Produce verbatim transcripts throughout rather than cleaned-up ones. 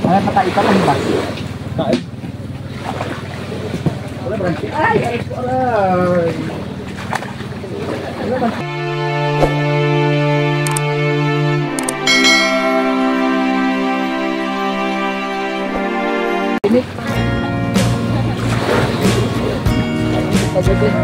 Ay, patay ka lang ba? Kain. Wala ba? Ay, ay, aray. Wala ba? Ini. Pagdating.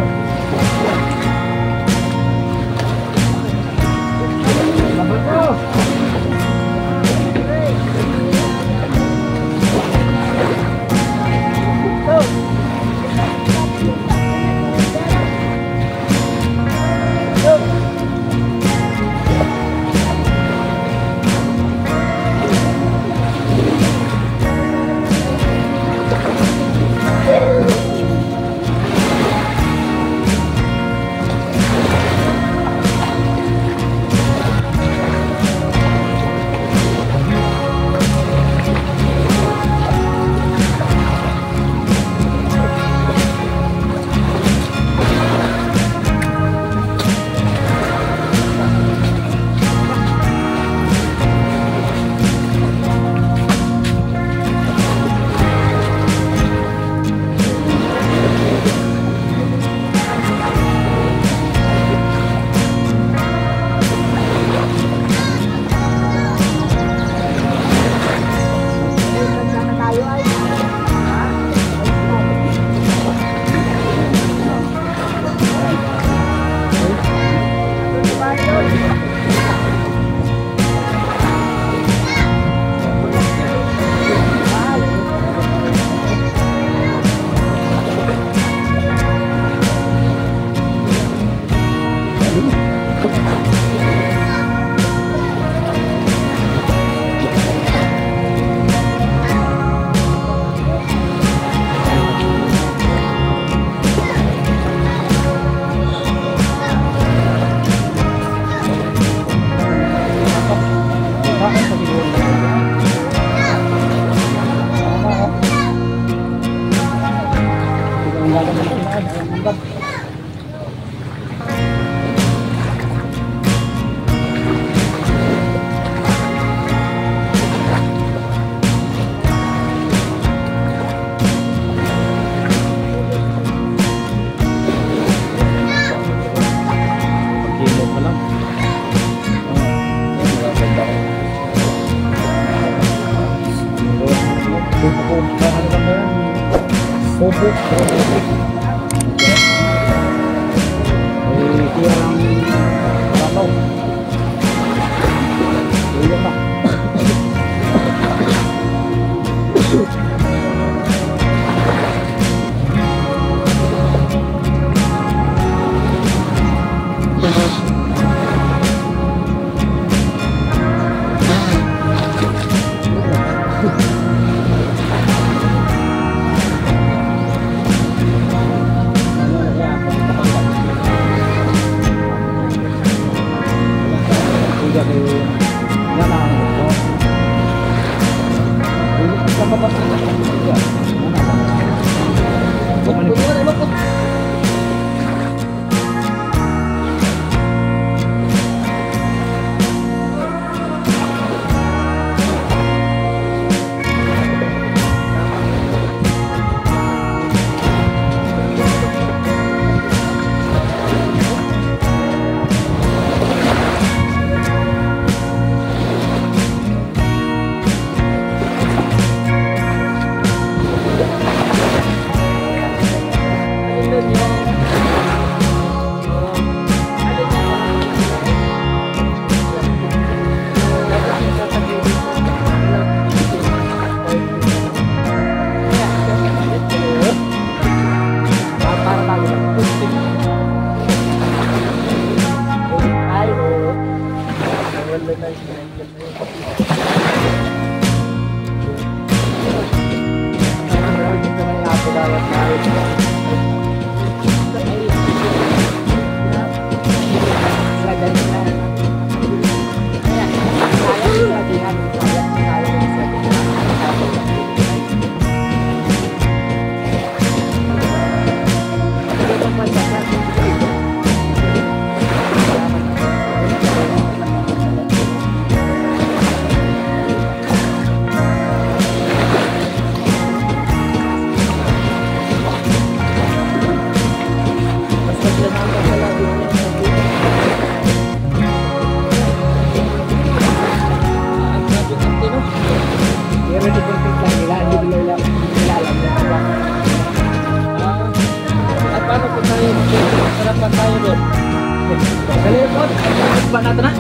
natin na.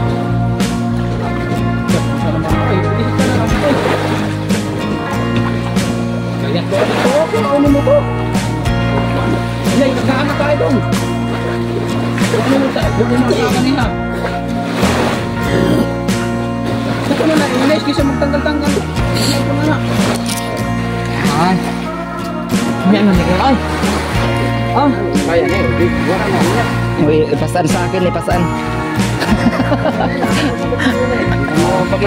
Sana mga ay, bilis ka na lang ito. Kaya ko ito, ano mo to? Ay, nagkaan na tayo dong. Ano mo tayo? Bukin mo sa kanina. Ito na na, inis kasi magtanggal-tanggal. Ito na na. Ay. May ano nila? Ay. Ah. Kaya na eh. Wala na muna. Uy, ipasaan sa akin, ipasaan. Oo, pag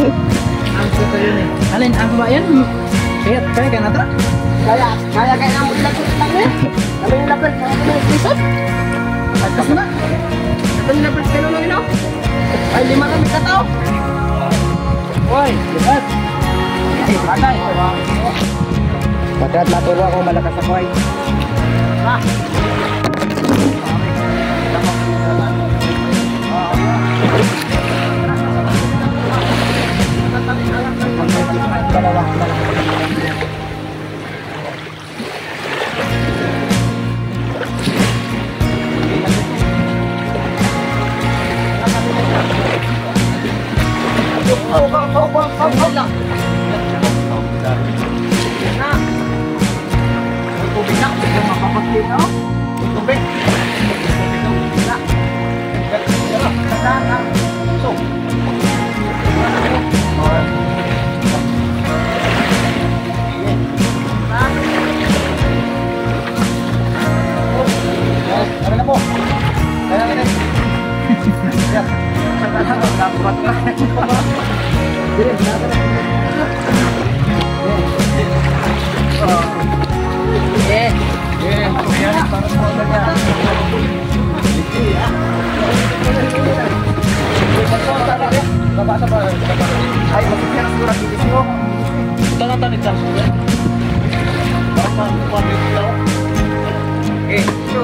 alin, ang ba yan? Kaya, kaya ka na ito? Kaya, kaya kaya namun lapit lang eh. Kami yung lapit, kami yung pisot. Agkas na. Kami yung lapit kayo lang ino. Ay, lima kami katao. Uy, lipat. Ay, bagay. Pagkat naturo ako malakas ako ay. Ha? Dalawa, dalawa. Oh, oh, oh, oh, oh, oh, lang. Na. Tubig na, biglang mapapagli na. Tubig. Tubig na. Na, na. So. Ano na po? Kaya na rin. Yan. Nakakulat ka. Dire, naka na. Eh. Eh, ayan, para po ba niya? Babasa ba? Ay, masigyan ang surat dito mo. Ito na tanit sa sulat. Para pa ito. Eh, so.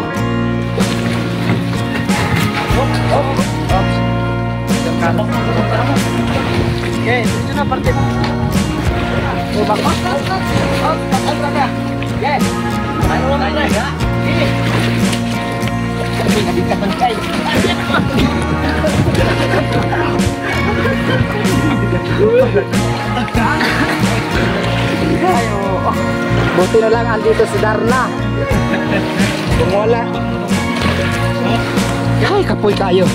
Hop, hop, hop. Kapok mo, punta mo. Okay, dito na parte mo. Oh, bak. Oh, oh, oh. Oh, bakal ka. Yes. Ano na na? Eh. Kasi nabigkat ng kay. Ayo. Buti na lang andito si Darna. Kung wala. Ay, kapoy kayo.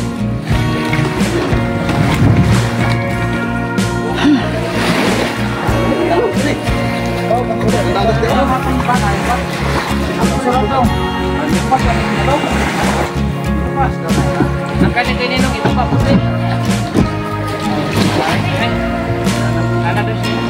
Nagkalitinong ito pa puti. Ano doon siya?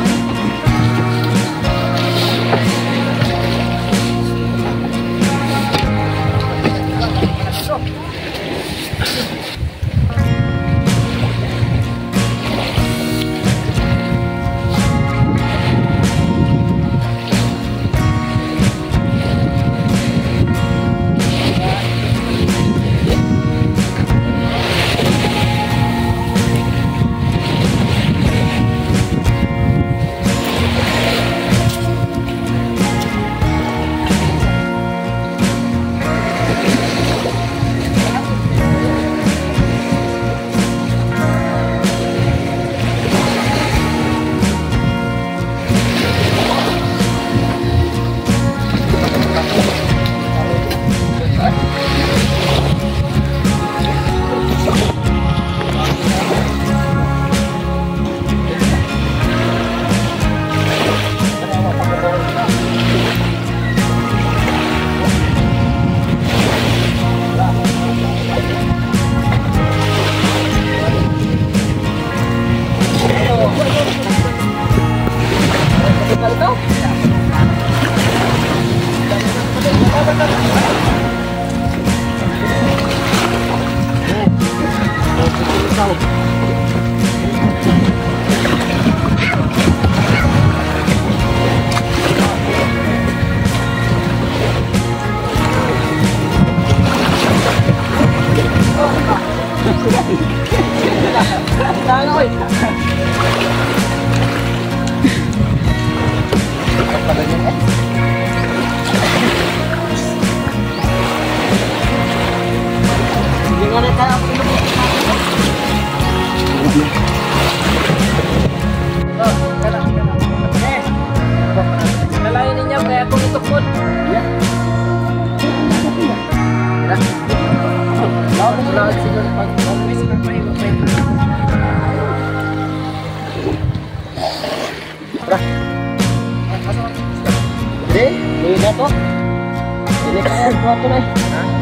Jadi, ini to. Ini kaya buat to nih.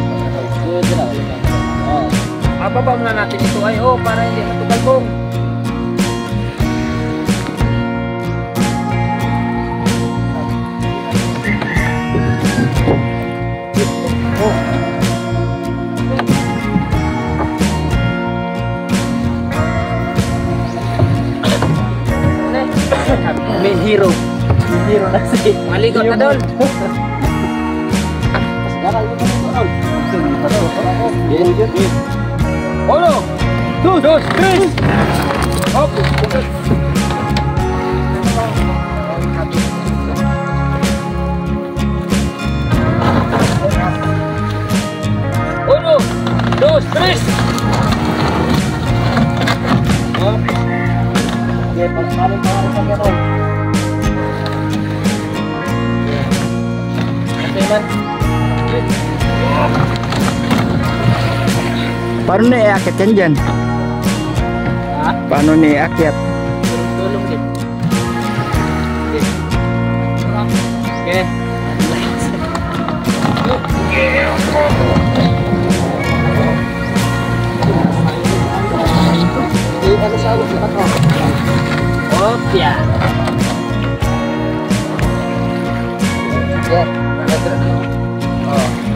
Oh. Apa ba muna natin ito ay oh para hindi matugalbong. May hero. Hero na si. Maligot na dol. Uno, dos, dos, tres. Hop. Uno, dos, tres. Hop. Oke, paling paling paling pakai Paano na iakyat yan dyan? Ha? Paano na iakyat? Tulong din. Okay. Di ano sa ulo sa to. Oh, yan. Ya, Oh.